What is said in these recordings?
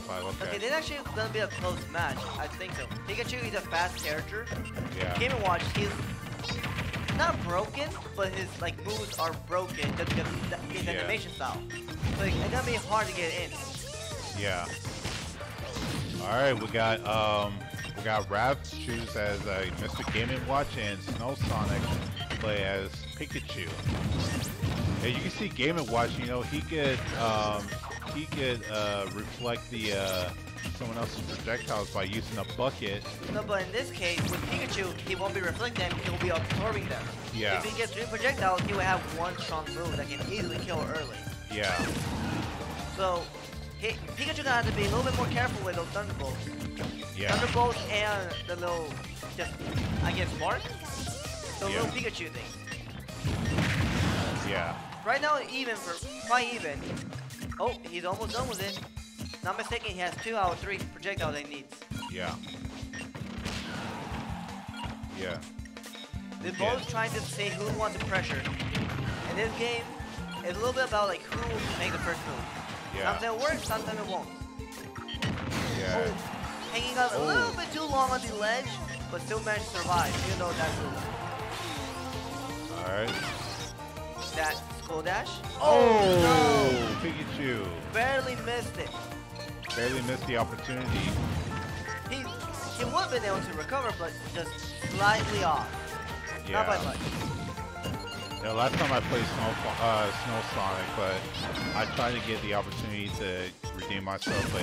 5. Okay. Okay, this actually gonna be a close match. I think so. Pikachu is a fast character. Yeah. Game & Watch, he's not broken, but his like moves are broken just because his animation style. So it's gonna be hard to get in. Yeah. All right, we got Rav choose as Mr. Game & Watch and SnowSonix play as Pikachu. And you can see Game & Watch, you know, he could reflect the someone else's projectiles by using a bucket. No, but in this case, with Pikachu, he won't be reflecting them, he'll be absorbing them. Yeah. If he gets 3 projectiles, he will have 1 strong move that can easily kill early. Yeah. So, Pikachu gonna have to be a little bit more careful with those Thunderbolts. Yeah. Thunderbolts and the little, just, I guess, Spark? The Yeah. little Pikachu thing. Yeah. Right now, quite even. Oh, he's almost done with it. Not mistaken, he has 2 out of 3 projectiles he needs. Yeah. Yeah. They're both trying to say who wants the pressure. In this game, it's a little bit about like who will make the first move. Yeah. Sometimes it works, sometimes it won't. Yeah. Oh, hanging out a little bit too long on the ledge, but still managed to survive, even though that move. Alright. That Skull Dash. Oh, no! Pikachu. Barely missed it. Barely missed the opportunity. He would have been able to recover, but just slightly off. Yeah. Not by much. Yeah, last time I played SnowSonix, but I tried to get the opportunity to redeem myself, but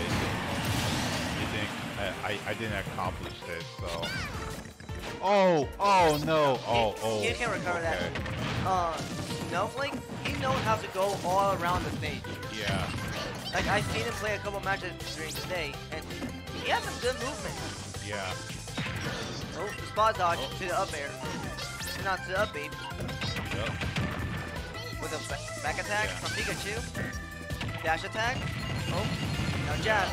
I didn't accomplish it, so. Oh no. He can recover okay. that. Snowflake, he knows how to go all around the stage. Yeah. Like, I've seen him play a couple matches during the day, and he has some good movement. Yeah. Oh, the spot dodge to the up air. Not to the up beat. Yep. With a back attack Yeah. from Pikachu. Dash attack. Oh, now jab.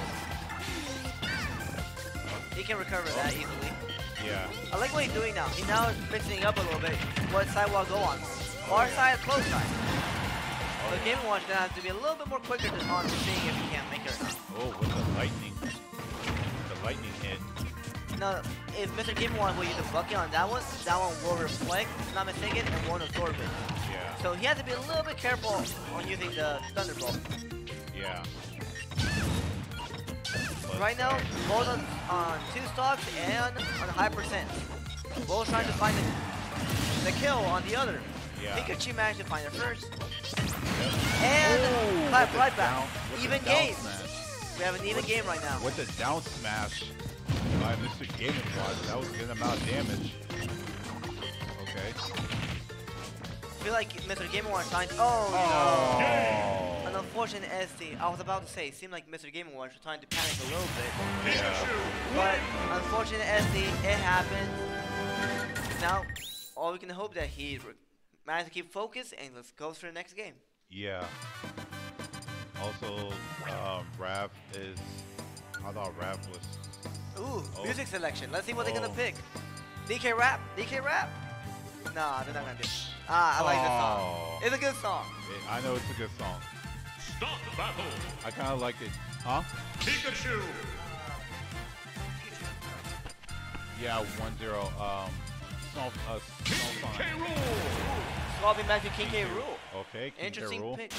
He can recover that easily. Yeah. I like what he's doing now. He now is mixing up a little bit. What side will I go on? Far side, close side. So Game & Watch gonna have to be a little bit more quicker on seeing if he can't make it or not. Oh, with the lightning hit. No, if Mr. Game & Watch will use a bucket on that one will reflect, if I'm not mistaken, and won't absorb it. Yeah. So he has to be a little bit careful on using the Thunderbolt. Yeah. Right now, both on 2 stocks and on high percent. Both trying to find the kill on the other. Yeah. Pikachu managed to find it first. Yep. And clap right back. Even game. Smash. We have an even game right now. With the down smash by Mr. Game & Watch, that was a good amount of damage. Okay. I feel like Mr. Game & Watch trying to... Oh, no. An unfortunate SD. I was about to say, it seemed like Mr. Game & Watch was trying to panic a little bit. Yeah. But unfortunate SD, it happened. Now, all we can hope that he managed to keep focused and let's go for the next game. Yeah. Also, Rav is... I thought Rav was... Ooh, music selection. Let's see what they're gonna pick. DK Rap? DK Rap? Nah, they're not gonna do it. Ah, I like this song. It's a good song. I know it's a good song. Stop the battle. I kind of like it. Huh? Pikachu. Yeah, 1-0. SnowSonix. K. Rool. Swapping back to King K. Rool. Okay, King K. Interesting Rool. pick.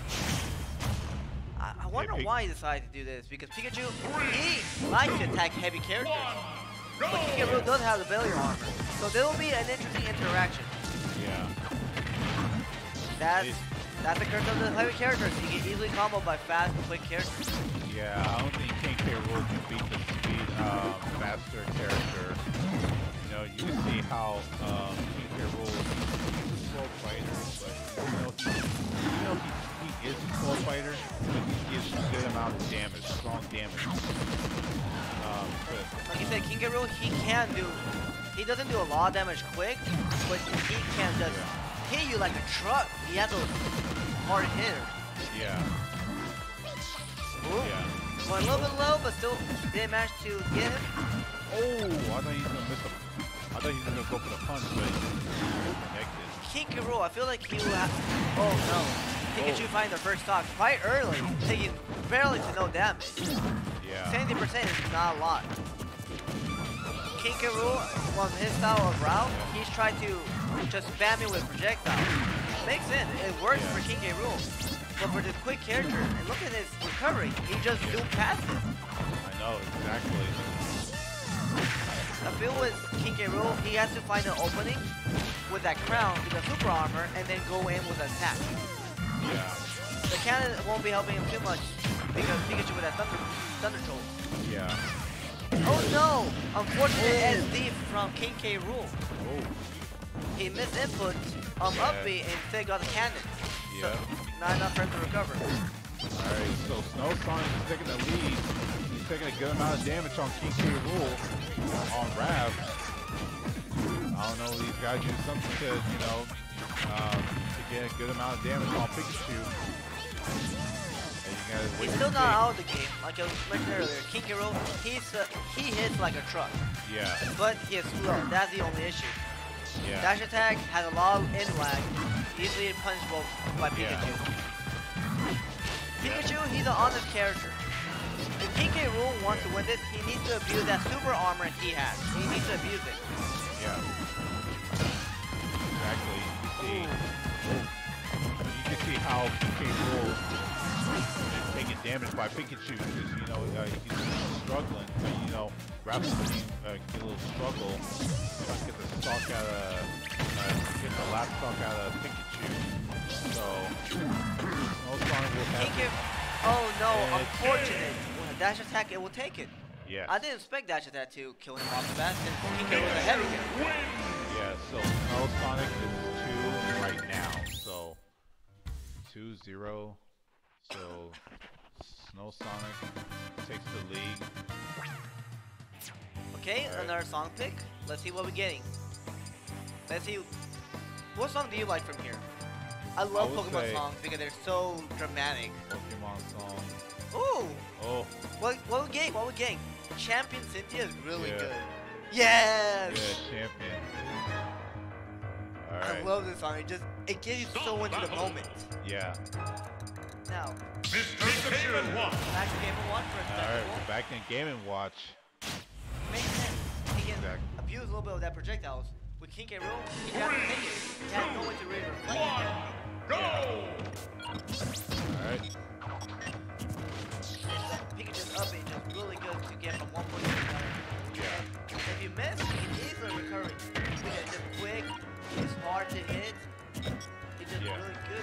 I wonder why he decided to do this, because Pikachu, he likes to attack heavy characters. But King K. Rool does have the belly armor, so there will be an interesting interaction. Yeah. That's the curse of the heavy characters. He can easily combo by fast, quick characters. Yeah, I don't think King K. Rool can beat the speed, faster character. You know, you see how King K. Rool is a slow fighter, but you know he is a slow fighter, but he gives a good amount of damage, strong damage. Like you said, King K. Rool, he doesn't do a lot of damage quick, but he can just hit you like a truck. He has those hard hitters. Yeah. Ooh. Yeah. Went a little bit low, but still didn't manage to get him. Oh, I thought he was gonna miss a. I thought he was gonna go for the punch, but he connected. King K. Rool, I feel like he will have. Oh no. Pikachu find the first stock quite early, taking barely to no damage. Yeah. 70% is not a lot. King K. Rool, well, his style of route, he's tried to just spam it with projectiles. Makes sense. It works for King K. Rool. But for this quick character, and look at his recovery, he just zoomed past it. I know, exactly. I feel with King K. Rool, he has to find an opening with that crown with the super armor and then go in with an attack. Yeah. The cannon won't be helping him too much because Pikachu with that thunder jolt. Yeah. Oh no! Unfortunate SD from King K. Rool. Oh. He missed input on up B and instead got the cannon. Yeah. So, not enough for him to recover. Alright, so SnowSonix is taking the lead. He's taking a good amount of damage on King K. Rool on Rav. I don't know, these guys do something to, you know, to get a good amount of damage on Pikachu. He's still not out of the game, like I was mentioned earlier. King K. Rool, he hits like a truck. Yeah. But he is slow, that's the only issue. Yeah. Dash attack has a lot of in lag, easily punishable by Pikachu. Pikachu, he's an honest character. If King K. Rool wants to win this, he needs to abuse that super armor he has. He needs to abuse it. Yeah. Exactly. You can see how King K. Rool is taking damage by Pikachu because, you know, he's struggling. But, you know, Rapid's get a little struggle. Trying to get the stock out of, get the last stock out of Pikachu. So, SnowSonix will have Oh no, unfortunate. With a dash attack, it will take it. Yeah. I didn't expect dash attack to kill him off the bat since King K. was a heavy hitter. Yeah, so SnowSonix is 2 right now. So 2-0. So SnowSonix takes the lead. Okay, another song pick. Let's see what we're getting. Let's see. What song do you like from here? I love Pokemon songs because they're so dramatic. Pokemon song. Ooh! Oh. What we getting? What we getting? Champion Cynthia is really good. Yeah, Yes! champion. Alright. I love this song. It gets you so into the moment. Yeah. Mr. Now, Pikachu. back to Game & Watch for a Alright, spectacle. we're back in Game & Watch. Makes sense. He can Exactly. abuse a little bit of that projectiles. With King K. Rool, he has to take it. He has no way to really reflect it. Go! Alright. Pikachu's up is just really good to get from one point to another. Yeah. If you miss, you can easily recover it. Because it's just quick, it's hard to hit. It's just really good.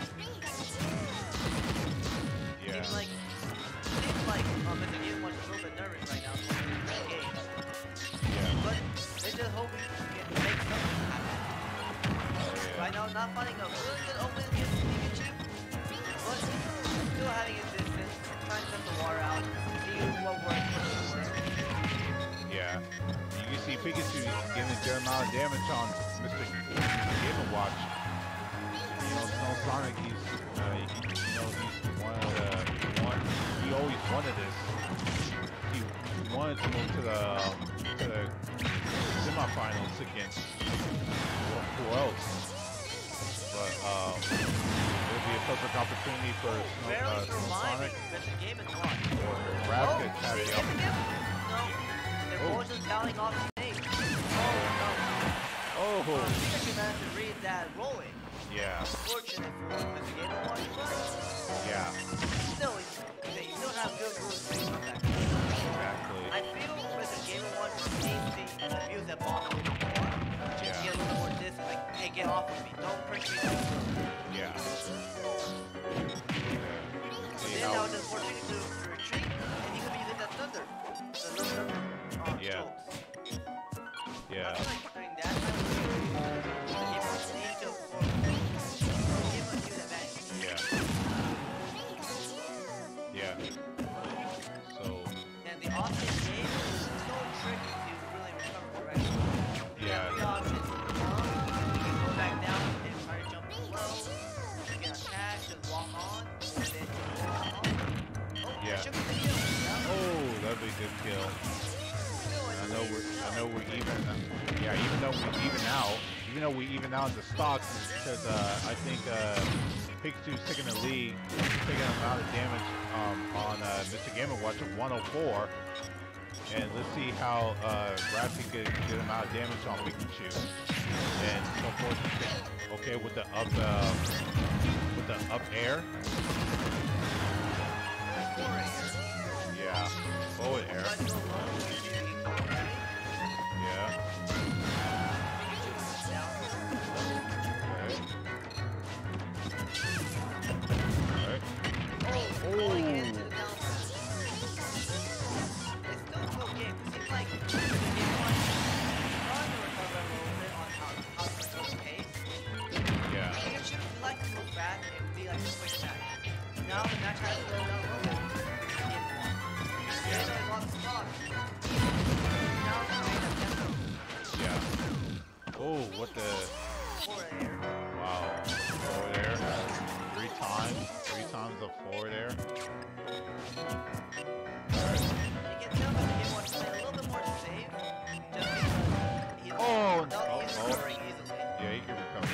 Yeah. Seems like Mr. Game Watch is a little bit nervous right now. Game. Yeah. But they're just hoping to make something happen. Right now, not finding a really good opening against Pikachu, but still having his distance, trying to set the water out, see what works. Yeah. You can see Pikachu getting a good amount of damage on Mr. Game & Watch. You know, SnowSonix, he's he always wanted this. He wanted to move to the semifinals against who else? But it'll be a perfect opportunity for SnowSonix Mr. Game & Watch. or Rapid to have Did the he opportunity. No, they're both just counting off his name. Oh no. Oh. Pikachu managed to read that rolling. Yeah. Fortunate for Mr. Game & Watch, but Yeah. still, they still have good rules to come back. Exactly. I feel Mr. Game & Watch needs to abuse that ball a little bit more. Just get a little more distance, like, hey, get off of me. Don't push me too close. Yeah. Then that was just opportunity to retreat, and he could be using that thunder. The little thunder jokes. Yeah. I feel like during that time, the game was needing to give a huge advantage. Yeah. Yeah. So. And the offense game is so tricky to really recover correctly. You have three options. You can go back down and try to jump low. You can attack, just walk on, and then walk on. Oh, Yeah. that should be the kill. Yeah. Oh, that'd be a good kill. I know we're even. Yeah, even though we even out, in the stocks, because I think Pikachu's taking the lead, taking an amount of damage on Mr. Game & Watch at 104. And let's see how Raph can get a good amount of damage on Pikachu. And so forth. Okay, with the up air. Yeah, forward air. Yeah. Okay. Alright. Oh. Now the match has to go down a little bit. Yeah. Now it's Yeah. Oh, what the? forward air. Wow. Forward air. 3 times. 3 times of forward air. Alright. You can tell that he wants to play a little bit more safe. Just because he's recovering easily. Yeah, he can recover.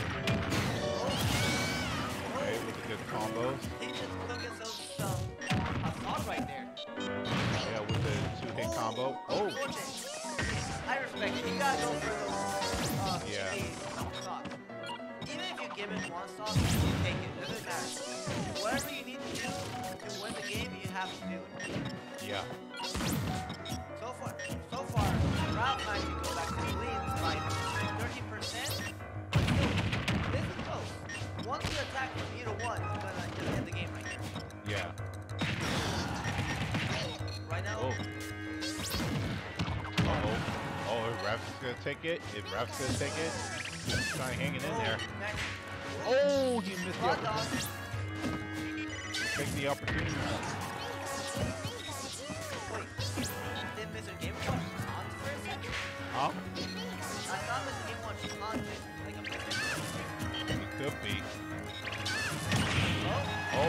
Okay, with the good combos. He just took himself some assault right there. Yeah, with the 2-hit combo. Oh! I respect it. You gotta go for those Yeah. stocks. Even if you give him one stock, you take it. Doesn't matter. Whatever you need to do to win the game, you have to do it. Yeah. So far, Ralph managed to go back to the lead by 13%. But still, this is close. Once you attack from either one, it's gonna just end the game right here. Yeah. Right now. Oh. Uh-oh. Oh, if Raph's gonna take it. If Raph's gonna take it. He's trying to hang it in there. Oh, he missed the opportunity. Take the opportunity. Wait, did Mr. Game Watch taunt for a second? Huh? I thought Mr. Game Watch taunted like a minute. It could be. Oh. Oh.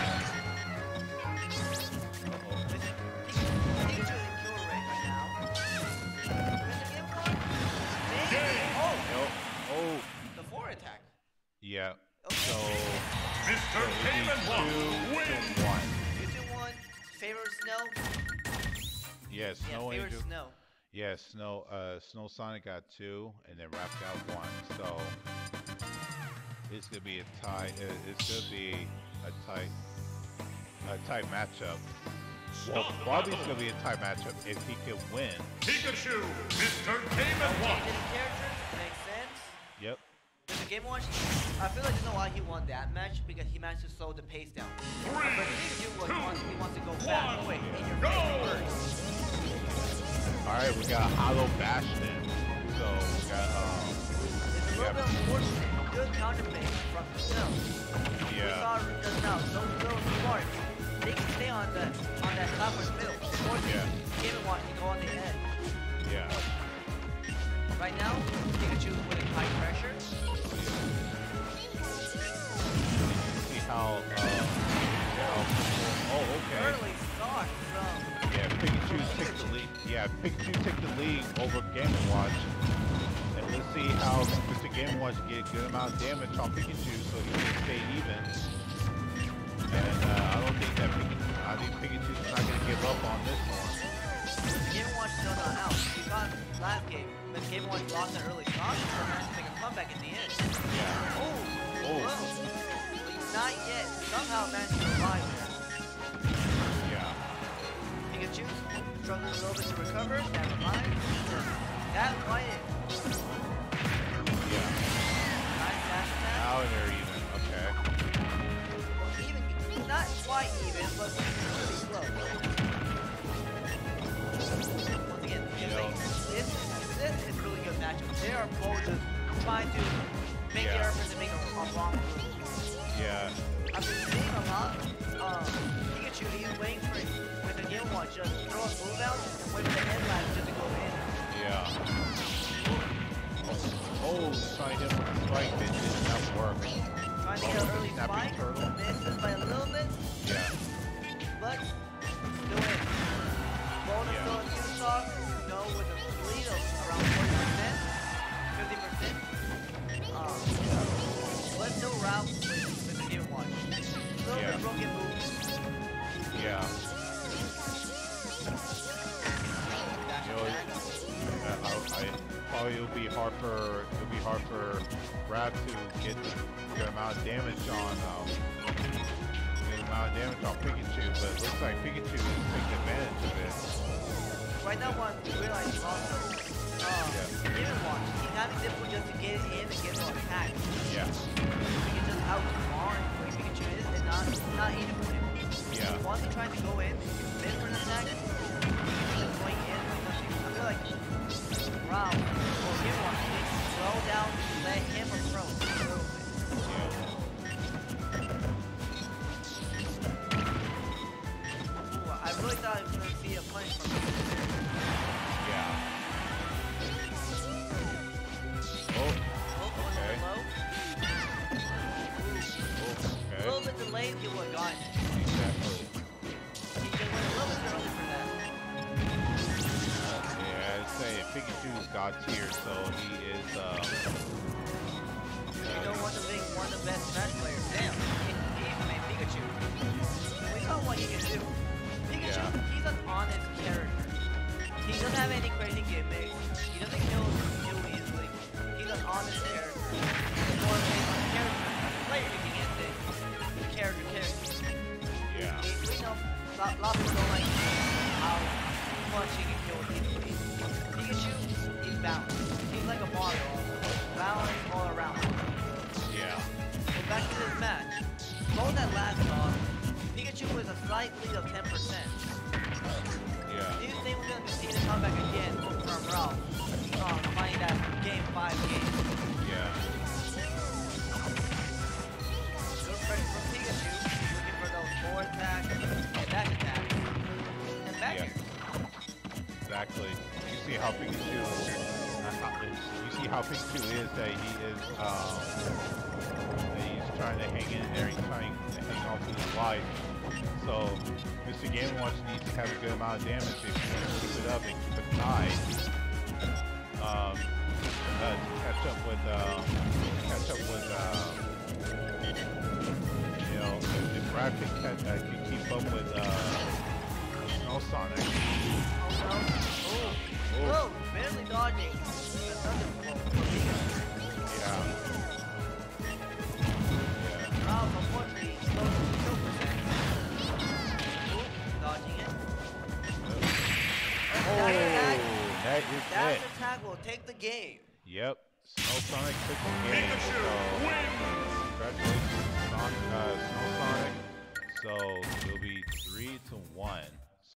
Pikachu is in kill rate right now. Mr. Game Watch? Oh! Oh. The forward attack. Yeah. Okay. So. Mr. Game & Watch wins. 2-1. Favorite Snow? Yeah, Snow Yeah, favorite Angel. Snow. Yeah, SnowSonix got 2, and then Raph got 1. So it's gonna be a tie. It's gonna be a tight matchup. Well, probably it's gonna be a tight matchup if he can win. Pikachu, Mr. Game & Watch. Changing characters makes sense. Yep. Mr. Game Watch, I feel like you know why he won that match because he managed to slow the pace down. But Pikachu he wants to go fast. Wait, in your face first. All right, we got Hollow Bastion. So we got It's a little bit unfortunate. Good counterplay from Snow. We saw just now, those little sparks, they can stay on that copper's middle. Yeah. Game & Watch can go on the edge. Yeah. Right now, Pikachu is putting high pressure. See how oh, okay. Early start from Yeah, Pikachu takes the lead. Yeah, Pikachu takes the lead over Game & Watch. And let's see how Mr. Game & Watch get a good amount of damage on Pikachu so he can stay even. And I think Pikachu's not going to give up on this one. Game & Watch still not out. We got last game, but Game & Watch lost an early start, so managed to make a comeback in the end. Yeah. Oh. But he's not yet. Somehow managed to survive there. Yeah. Pikachu struggling a little bit to recover. Never mind. That's quiet. Yeah. Nice dash attack. Now they're even. Okay. Even, not quite even, but really close. Once again, this is really good matchup. They are both just trying to make the effort to make a wrong move. Yeah. I've been seeing a lot. Pikachu, he's waiting for it with the Game Watch, just throw a move out and wait for the headline just to go in. Yeah. Oh, trying to hit with the spike, but it did not work. Trying to get an early spike, misses by a little bit, Yeah. but still in. Bonus still in 2 stocks, no with a lead of around 40%, 50%. But still Ralph with the Game Watch. it'll be hard for Brad to get the good amount of damage on Pikachu, but it looks like Pikachu is taking advantage of it. Right now, what I'm realizing also, Demon Watch, he's having difficulty just to get in and get no attack. Yeah. He can just outsmart where Pikachu is and not easy for him. Yeah. Once he tries to go in, miss for an attack, just going in like nothing. I feel like Round or Demon Watch needs to slow down and let him approach a little bit. I really thought I was going to see a punch from him. Yeah. Okay. Low. Okay. A little bit delayed, he would have gotten it. Exactly. He just went a little bit early for that. Yeah, I'd say Pikachu's God tier, so he is, You know, one of the best Smash players. Damn, he's made Pikachu. We saw what he can do. Pikachu, he's an honest character. He doesn't have any crazy gimmicks. He doesn't kill too easily. He's an honest character. It's more based on the character. The player you can get this. The character. yeah. We know a lot of people don't like how much he can kill easily. Pikachu, he's balanced. He's like a Mario also. Balanced all around. Yeah. So back to this match. Both that last off, Pikachu was a slight lead of 10%. Yeah. Do you think we're going to see the comeback again from Ralph playing that game 5 game? Yeah. Good pressure from Pikachu, looking for those forward attacks and dash attacks. And back here. Exactly. You see how Pikachu is that he is that he's trying to hang in there, he's trying to hang on to his life. So Mr. Game & Watch needs to have a good amount of damage if he wants to keep it up and keep it tied. To catch up with you know, if Brad can keep up with SnowSonix. Oh, barely dodging. Yeah. Ralph, unfortunately, close to kill percent. Dodging it. Dash attack will take the game. Yep. SnowSonix took the game. Pikachu wins! Congratulations, SnowSonix. So it'll be 3-1.